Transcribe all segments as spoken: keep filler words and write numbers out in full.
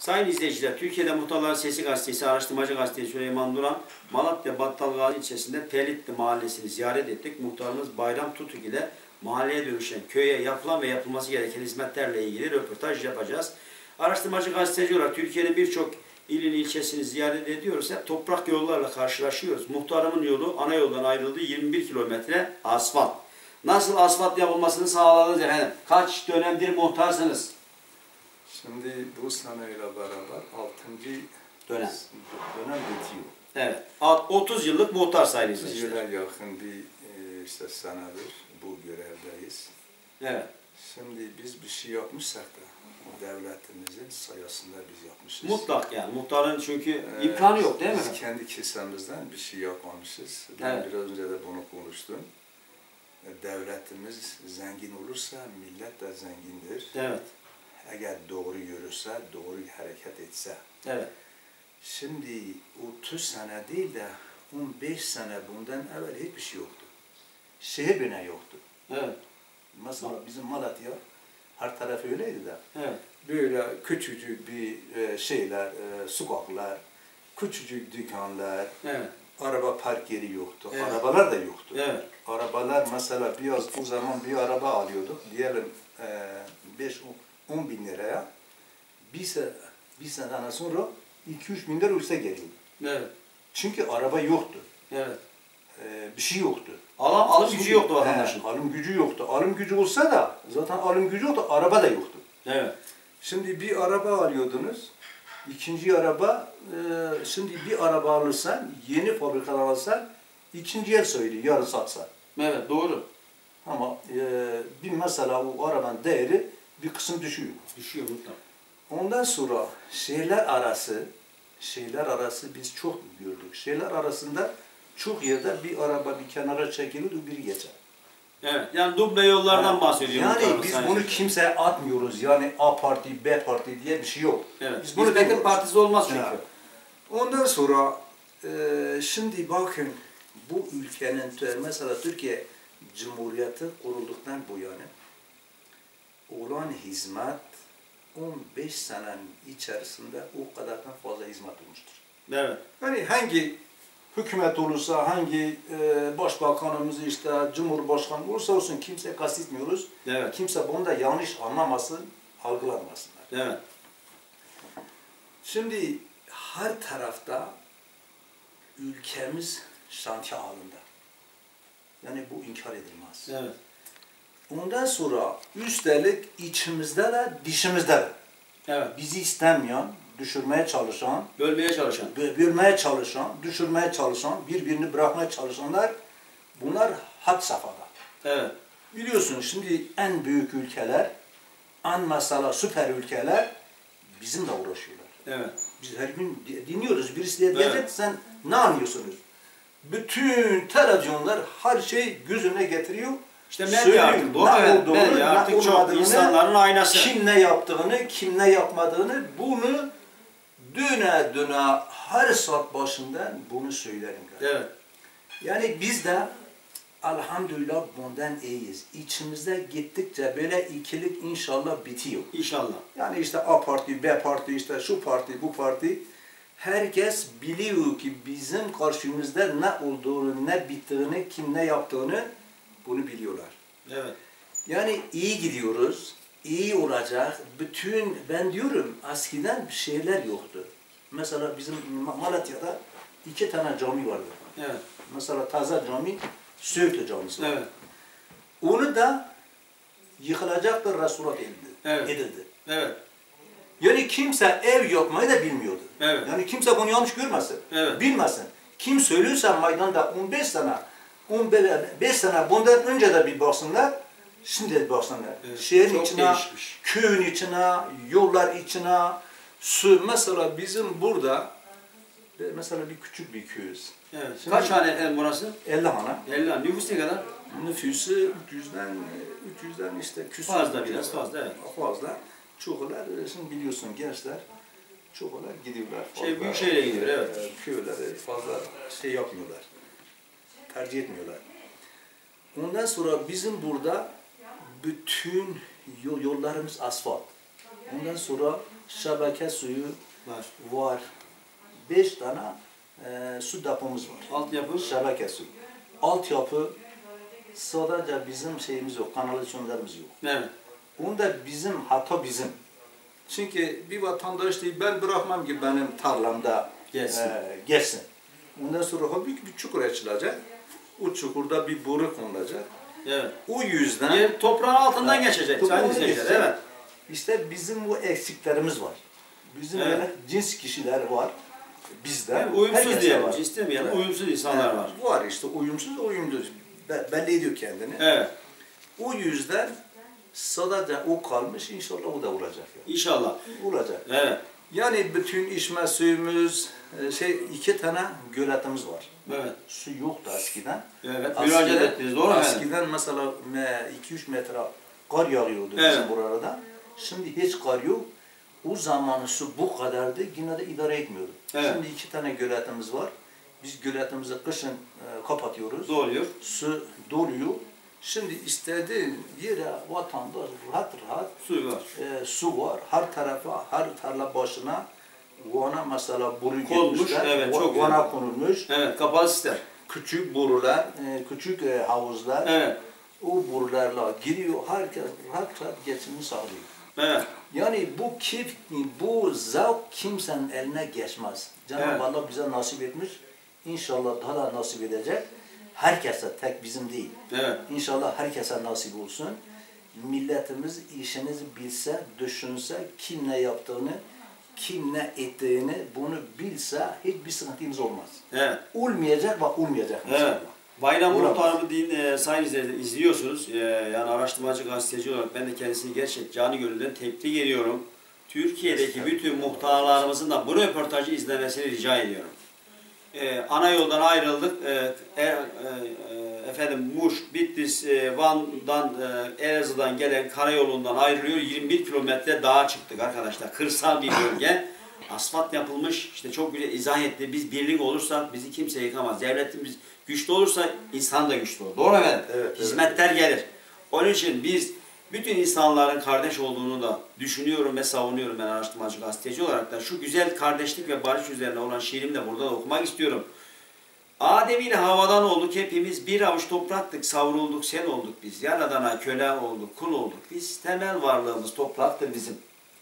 Sayın izleyiciler, Türkiye'de Muhtarların Sesi Gazetesi, Araştırmacı Gazetesi Süleyman Duran, Malatya Battalgazi ilçesinde Pelitli mahallesini ziyaret ettik. Muhtarımız Bayram Tutuk ile mahalleye dönüşen köye yapılan ve yapılması gereken hizmetlerle ilgili röportaj yapacağız. Araştırmacı gazeteci olarak Türkiye'nin birçok ilin ilçesini ziyaret ediyoruz. Hep toprak yollarla karşılaşıyoruz. Muhtarımın yolu ana yoldan ayrıldığı yirmi bir kilometre asfalt. Nasıl asfalt yapılmasını sağladınız efendim? Kaç dönemdir muhtarsınız? Şimdi bu seneyle beraber altıncı dönem, dönem bitiyor. Evet. otuz yıllık muhtar sayılır. otuz yıla yakın bir işte senedir bu görevdeyiz. Evet. Şimdi biz bir şey yapmışsak da devletimizin sayesinde biz yapmışız. Mutlak yani. Muhtarın çünkü ee, imkanı yok değil mi? Biz kendi kesemizden bir şey yapmamışız. Ben evet. biraz önce de bunu konuştum. Devletimiz zengin olursa millet de zengindir. Evet. Eğer doğru yürürse, doğru hareket etse. Evet. Şimdi otuz sene değil de on beş sene bundan evvel hiçbir şey yoktu. Şehir bina yoktu. Evet. Mesela bizim Malatya her tarafı öyleydi de. Evet. Böyle küçücük bir şeyler, sokaklar, küçücük dükkanlar, evet. Araba park yeri yoktu. Evet. Arabalar da yoktu. Evet. Arabalar mesela biraz o zaman bir araba alıyorduk. Diyelim beş on bin liraya. Bir sene, bir seneden sonra iki üç bin lira üste geliyordu. Evet. Çünkü araba yoktu. Evet. Ee, bir şey yoktu. Alım, alım gücü yoktu vatandaşın. He, alım gücü yoktu. Alım gücü olsa da zaten alım gücü yoktu. Araba da yoktu. Evet. Şimdi bir araba alıyordunuz. İkinci araba, e, şimdi bir araba alırsan, yeni fabrikadan alırsan, ikinciye söylüyor, yarı satsa. Evet, doğru. Ama e, bir mesela o arabanın değeri bir kısım düşüyor. Düşüyor mutlaka. Ondan sonra şehirler arası, şehirler arası biz çok gördük. Şehirler arasında çok yerde bir araba bir kenara çekilirdi, biri geçer. Evet, yani duble yollardan yani, bahsediyoruz. Yani biz bunu kimseye atmıyoruz. Yani A parti, B parti diye bir şey yok. Evet, biz bunu Hizmetin partisi olmaz çünkü. Yani. Ondan sonra e, şimdi bakın bu ülkenin, mesela Türkiye Cumhuriyeti kurulduktan bu yana olan hizmet on beş senenin içerisinde o kadardan fazla hizmet olmuştur. Evet. Yani hangi hükümet olursa, hangi e, başbakanımız işte, cumhurbaşkanı olursa olsun kimse kastetmiyoruz. Evet. Kimse bunu da yanlış anlamasın, algılanmasınlar. Evet. Şimdi her tarafta ülkemiz şantiye halinde. Yani bu inkar edilmez. Evet. Ondan sonra üstelik içimizde de dışımızda da. Evet. Bizi istemeyen, düşürmeye çalışan, bölmeye çalışan, bölmeye çalışan, düşürmeye çalışan, birbirini bırakmaya çalışanlar, bunlar had safhada. Evet. Biliyorsunuz şimdi en büyük ülkeler, en mesela süper ülkeler bizimle uğraşıyorlar. Evet. Biz her gün dinliyoruz. Birisi diye diyecek, evet. Sen ne anlıyorsunuz? Bütün televizyonlar her şey gözüne getiriyor. İşte medya artık, doğru mu? Medya artık çok insanların aynası. Kim ne yaptığını, kim ne yapmadığını, bunu döne döne her saat başından bunu söylerim. Evet. Yani biz de elhamdülillah bundan iyiyiz. İçimizde gittikçe böyle ikilik inşallah bitiyor. İnşallah. Yani işte A parti, B parti, işte şu parti, bu parti. Herkes biliyor ki bizim karşımızda ne olduğunu, ne bittiğini, kim ne yaptığını bunu biliyorlar. Evet. Yani iyi gidiyoruz, iyi olacak. Bütün, ben diyorum eskiden bir şeyler yoktu. Mesela bizim Malatya'da iki tane cami vardı. Evet. Mesela Taze Cami, Söğütlü Camisi var. Evet. Onu da yıkılacaktır, restoran edildi. Evet. edildi. Evet. Yani kimse ev yapmayı da bilmiyordu. Evet. Yani kimse bunu yanlış görmesin, evet. bilmesin. Kim söylüyorsa meydanda on beş sene, on beş sene bundan önce de bir baksınlar, şimdi de baksınlar. Evet. Şehrin çok içine, değişmiş. köyün içine, yollar içine, su. Mesela bizim burada, mesela bir küçük bir köyüz. Evet. Şimdi kaç hane efendim burası? elli hane. elli hane. Nüfus ne kadar? Nüfusu üç yüzden, üç yüzden işte küsur. Fazla biraz fazla, evet. Fazla. Çoğular, şimdi biliyorsun gençler, çoğular gidiyorlar. Fazla, şey, büyük şehre gidiyor, evet. E, köylere fazla şey yapmıyorlar, tercih etmiyorlar. Ondan sonra bizim burada bütün yol, yollarımız asfalt. Ondan sonra şebeke suyu Var. var. Beş tane e, su depomuz var. Altyapı? Şebeke suyu. Altyapı sadece bizim şeyimiz yok, kanalizasyonlarımız yok. Evet. Bunda bizim, hata bizim. Çünkü bir vatandaş değil, ben bırakmam ki benim tarlamda Gelsin. E, geçsin. Ondan sonra büyük bir çukur açılacak. O çukurda bir boru konulacak. Evet. O yüzden... Yer toprağın altından evet. geçecek. Toprağın geçecek. Evet. İşte bizim bu eksiklerimiz var. Bizim evet. böyle cins kişiler var. Bizde. Yani uyumsuz diyelim. Cins demeyelim. Evet. Uyumsuz insanlar evet. var. Var işte uyumsuz, uyumsuz. Belli ediyor kendini. Evet. O yüzden sadece o kalmış. İnşallah o da olacak. Yani. İnşallah. Olacak. Evet. Yani bütün içme suyumuz, şey iki tane göletimiz var. Evet. Su yoktu eskiden. Evet. Müracaat ettiniz. Doğru mu? Eskiden mesela iki üç metre kar yağıyordu evet. bizim buralarda. Şimdi hiç kar yok. O zaman su bu kadardı. Yine de idare etmiyordu. Evet. Şimdi iki tane göletimiz var. Biz göletimizi kışın e, kapatıyoruz. Doluyor. Su doluyor. Şimdi istediğin yere vatandaş rahat rahat su var. E, su var. Her tarafa, her tarla başına vana mesela boru konmuş. Evet, çok vana güzel. Konulmuş. Evet, kapalı sistem. Küçük borular, e, küçük e, havuzlar. Evet. O borularla giriyor. Herkes rahat rahat geçimini sağlıyor. Evet. Yani bu keyif, bu zevk kimsenin eline geçmez. Cenab-ı evet. Allah bize nasip etmiş. İnşallah daha da nasip edecek. Herkese, tek bizim değil. Evet. İnşallah herkese nasip olsun. Milletimiz işinizi bilse, düşünse, kim ne yaptığını, kim ne ettiğini bunu bilse hiçbir sıkıntımız olmaz. Evet. Olmayacak ve olmayacak inşallah. Evet. Bayram Muhtarımı din, e, sayın izleyiciler izliyorsunuz. E, yani araştırmacı, gazeteci olarak ben de kendisini gerçekten canı gönülden tebrik ediyorum. Türkiye'deki evet. bütün muhtarlarımızın da bu röportajı izlemesini rica ediyorum. E, ana yoldan ayrıldık. E, e, e, efendim Muş, Bitlis, e, Van'dan, e, Elazığ'dan gelen karayolundan ayrılıyor. yirmi bir kilometre dağa çıktık arkadaşlar. Kırsal bir bölge. Asfalt yapılmış. İşte çok güzel izah etti. Biz birlik olursak bizi kimse yıkamaz. Devletimiz güçlü olursa insan da güçlü olur. Doğru mu efendim? Evet, hizmetler evet. gelir. Onun için biz bütün insanların kardeş olduğunu da düşünüyorum ve savunuyorum ben araştırmacı, gazeteci olarak da. Şu güzel kardeşlik ve barış üzerine olan şiirimi de burada da okumak istiyorum. Adem ile havadan olduk hepimiz, bir avuç topraktık, savrulduk, sen olduk biz. Yaradana köle olduk, kul olduk biz. Temel varlığımız topraktır bizim.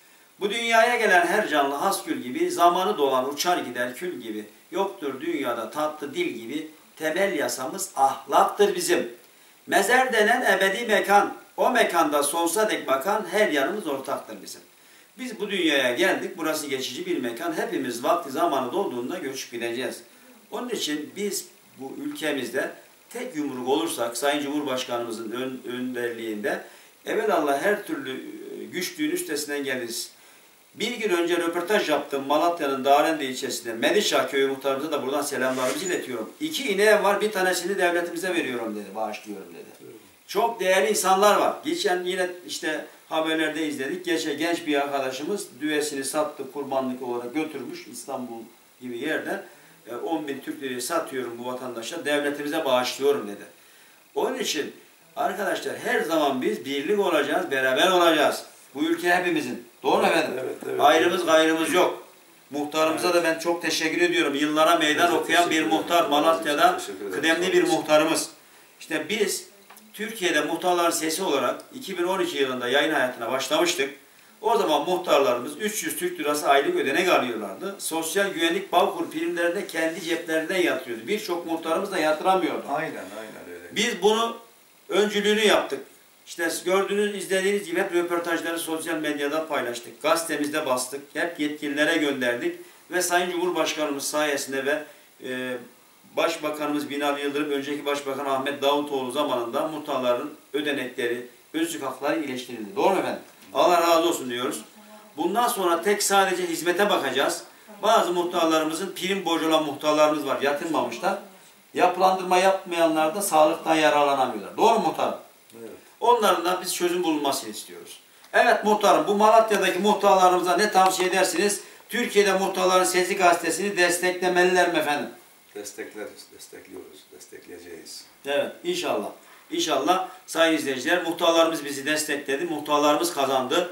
Bu dünyaya gelen her canlı hasgül gibi, zamanı dolan uçar gider kül gibi. Yoktur dünyada tatlı dil gibi, temel yasamız ahlaktır bizim. Mezar denen ebedi mekan, o mekanda sonsuza dek bakan her yanımız ortaktır bizim. Biz bu dünyaya geldik, burası geçici bir mekan. Hepimiz vakti zamanı dolduğunda göçüp gideceğiz. Onun için biz bu ülkemizde tek yumruk olursak, Sayın Cumhurbaşkanımızın ön, önderliğinde evvelallah her türlü güçlüğün üstesinden geliriz. Bir gün önce röportaj yaptım Malatya'nın Dağrende ilçesinde. Medişah köyü muhtarımıza da buradan selamlarımızı iletiyorum. İki ineğim var, bir tanesini devletimize veriyorum dedi, bağışlıyorum dedi. Evet. Çok değerli insanlar var. Geçen yine işte haberlerde izledik. Geçen genç bir arkadaşımız düvesini sattı, kurbanlık olarak götürmüş İstanbul gibi yerden. on bin Türk lirayı satıyorum bu vatandaşa, devletimize bağışlıyorum dedi. Onun için arkadaşlar her zaman biz birlik olacağız, beraber olacağız. Bu ülke hepimizin. Doğru mu efendim? Evet, evet, ayrımız evet. gayrımız yok. Muhtarımıza evet. da ben çok teşekkür ediyorum. Yıllara meydan evet, okuyan bir muhtar. Malatya'da kıdemli bir muhtarımız. İşte biz Türkiye'de muhtarların sesi olarak iki bin on iki yılında yayın hayatına başlamıştık. O zaman muhtarlarımız üç yüz Türk lirası aylık ödenek alıyorlardı. Sosyal güvenlik Bağkur primlerinde kendi ceplerinden yatırıyordu. Birçok muhtarımız da yatıramıyordu. Aynen, aynen öyle. Biz bunu öncülüğünü yaptık. İşte gördüğünüz, izlediğiniz gibi hep röportajları sosyal medyada paylaştık. Gazetemizde bastık. Hep yetkililere gönderdik. Ve Sayın Cumhurbaşkanımız sayesinde ve e, Başbakanımız Binali Yıldırım, önceki Başbakan Ahmet Davutoğlu zamanında muhtarların ödenekleri, özlük hakları iyileştirildi. Doğru mu efendim? Allah razı olsun diyoruz. Bundan sonra tek sadece hizmete bakacağız. Bazı muhtarlarımızın prim borcu olan muhtarlarımız var. Yatırmamışlar. Yapılandırma yapmayanlar da sağlıktan yararlanamıyorlar. Doğru mu muhtarım? Evet. Onların da biz çözüm bulunmasını istiyoruz. Evet muhtarım, bu Malatya'daki muhtarlarımıza ne tavsiye edersiniz? Türkiye'de Muhtarların Sesi gazetesini desteklemeliler mi efendim? Destekleriz, destekliyoruz, destekleyeceğiz. Evet, inşallah. İnşallah sayın izleyiciler, muhtarlarımız bizi destekledi, muhtarlarımız kazandı.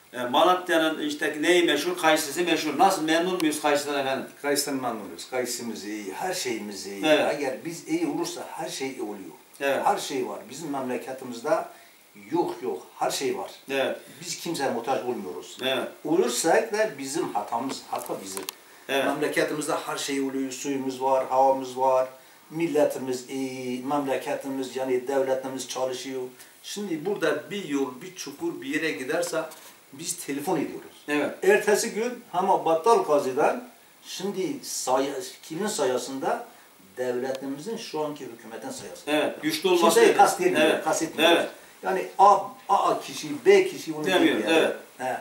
E, Malatya'nın işte neyi meşhur? Kayısısı meşhur. Nasıl, memnun muyuz kayısıdan efendim? Kayısıdan memnunuz. Kayısımız iyi, her şeyimiz iyi. Evet. Eğer biz iyi olursa her şey iyi oluyor. Evet. Her şey var. Bizim memleketimizde yok yok. Her şey var. Evet. Biz kimseye muhtaç olmuyoruz. Evet. Olursak da bizim hatamız, hata bizim. Evet. Memleketimizde her şey oluyor. Suyumuz var, havamız var. Milletimiz iyi, memleketimiz yani devletimiz çalışıyor. Şimdi burada bir yol, bir çukur bir yere giderse biz telefon ediyoruz. Evet. Ertesi gün ama Battal Gazi'den şimdi saya, kimin sayesinde? Devletimizin şu anki hükümetin sayesinde. Evet. Güçlü olması. Kimseyi kastetmiyor. Evet. kastetmiyor. Evet. Yani A, A kişi, B kişi onu demiyor. yani. Evet. He.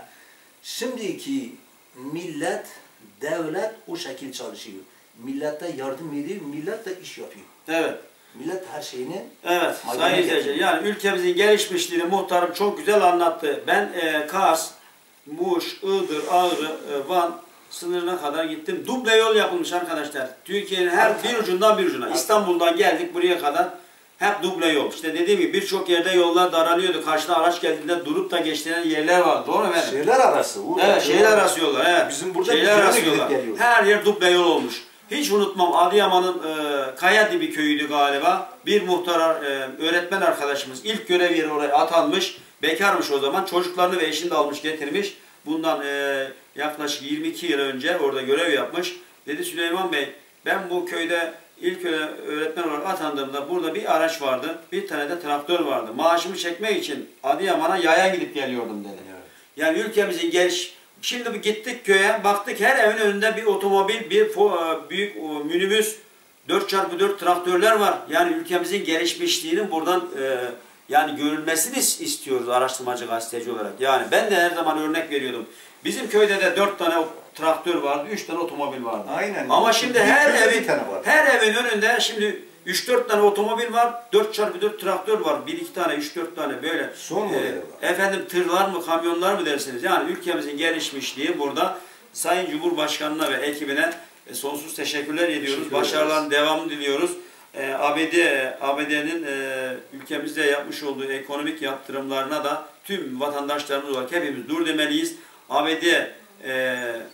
Şimdiki millet, devlet o şekil çalışıyor. Millete yardım ediyor, millet de iş yapıyor. Evet. Millet her şeyini... Evet, sayın izleyiciler, yani ülkemizin gelişmişliğini muhtarım çok güzel anlattı. Ben e, Kars, Muş, Iğdır, Ağrı, e, Van sınırına kadar gittim. Duble yol yapılmış arkadaşlar. Türkiye'nin her bir ucundan bir ucuna. İstanbul'dan geldik buraya kadar. Hep duble yol. İşte dediğim gibi birçok yerde yollar daralıyordu. Karşına araç geldiğinde durup da geçtiğin yerler vardı. Doğru mu efendim? Şehirler arası. Evet, şehirler arası yollar. Evet. Bizim burada şehirler arası yollar. Her yer duble yol olmuş. Hiç unutmam, Adıyaman'ın e, Kayadibi köyüydü galiba. Bir muhtar, e, öğretmen arkadaşımız ilk görev yeri oraya atanmış. Bekarmış o zaman. Çocuklarını ve eşini de almış getirmiş. Bundan e, yaklaşık yirmi iki yıl önce orada görev yapmış. Dedi Süleyman Bey, ben bu köyde ilk öğretmen olarak atandığımda burada bir araç vardı. Bir tane de traktör vardı. Maaşımı çekmek için Adıyaman'a yaya gidip geliyordum dedi. Evet. Yani ülkemizin geliş... Şimdi gittik köye, baktık her evin önünde bir otomobil, bir büyük minibüs, dört çarpı dört traktörler var. Yani ülkemizin gelişmişliğinin buradan e, yani görülmesini istiyoruz araştırmacı, gazeteci olarak. Yani ben de her zaman örnek veriyordum. Bizim köyde de dört tane traktör vardı, üç tane otomobil vardı. Aynen. Ama şimdi her evin, her evin önünde şimdi üç dört tane otomobil var, dört çarpı dört traktör var, bir iki tane, üç dört tane böyle. Son modeli var. E, efendim tırlar mı, kamyonlar mı dersiniz? Yani ülkemizin gelişmişliği burada. Sayın Cumhurbaşkanı'na ve ekibine e, sonsuz teşekkürler ediyoruz. Teşekkür Başarıların devamını diliyoruz. E, A B D, A B D'nin e, ülkemizde yapmış olduğu ekonomik yaptırımlarına da tüm vatandaşlarımız olarak hepimiz dur demeliyiz. A B D e,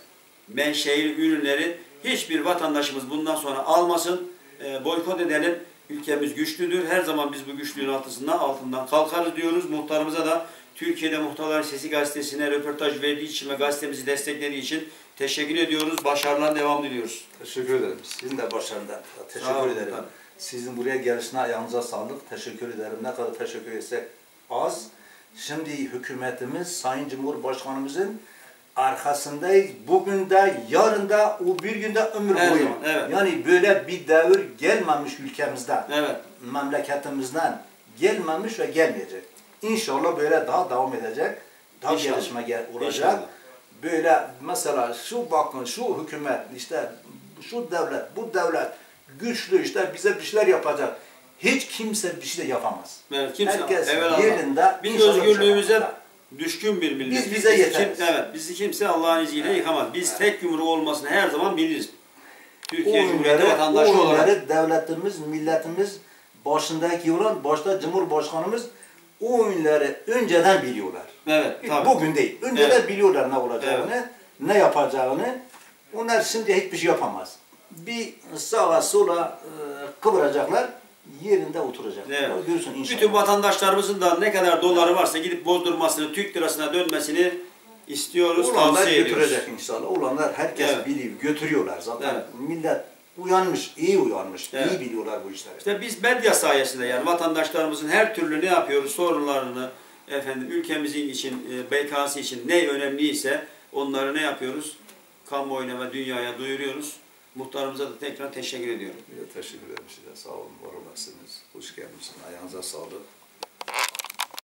menşei ürünleri hiçbir vatandaşımız bundan sonra almasın. E, boykot edelim. Ülkemiz güçlüdür. Her zaman biz bu güçlüğün altından, altından kalkarız diyoruz. Muhtarımıza da Türkiye'de Muhtarların Sesi gazetesine röportaj verdiği için ve gazetemizi desteklediği için teşekkür ediyoruz. Başarılar devam diliyoruz. Teşekkür ederim. Sizin de başarılar. Teşekkür ederim. Tabii. Sizin buraya gelişine ayağınıza sağlık. Teşekkür ederim. Ne kadar teşekkür etsek az. Şimdi hükümetimiz, Sayın Cumhurbaşkanımızın arkasındayız. Bugün de, yarın da, o bir günde ömür evet, boyu. Evet. Yani böyle bir devir gelmemiş ülkemizden, evet. memleketimizden gelmemiş ve gelmeyecek. İnşallah böyle daha devam edecek, daha İnşallah. gelişme gel olacak. İnşallah. Böyle mesela şu bakın, şu hükümet, işte şu devlet, bu devlet güçlü, işte bize bir şeyler yapacak. Hiç kimse bir şey yapamaz. Evet, kimse. Herkes evet, yerinde. Biz özgürlüğümüze düşkün bir millet. Biz bize yeteriz. Kim, evet, bizi kimse Allah'ın izniyle evet. yıkamaz. Biz evet. tek yumruğu olmasını her zaman biliriz. Türkiye Cumhuriyeti vatandaşı olarak. Devletimiz, milletimiz, başındaki olan, başta Cumhurbaşkanımız o oyunları önceden biliyorlar. Evet, tabii. Bugün değil. Önceden evet. biliyorlar ne olacağını, evet. ne yapacağını. Onlar şimdi hiçbir şey yapamaz. Bir sağa sola e, kıvıracaklar. Yerinde oturacak. Evet. Görürsün Bütün vatandaşlarımızın da ne kadar doları varsa gidip bozdurmasını, Türk lirasına dönmesini istiyoruz, Olanlar tavsiye ediyoruz. götürecek inşallah. Olanlar herkes evet. biliyor, götürüyorlar zaten. Evet. Millet uyanmış, iyi uyanmış, evet. iyi biliyorlar bu işleri. İşte biz medya sayesinde yani vatandaşlarımızın her türlü ne yapıyoruz, sorunlarını, efendim ülkemizin için, bekası için ne önemliyse onları ne yapıyoruz? Kamuoyuna ve dünyaya duyuruyoruz. Muhtarımıza da tekrar teşekkür ediyorum. Teşekkür ederim size. Sağ olun, var olasınız. Hoş geldiniz. Ayağınıza sağlık.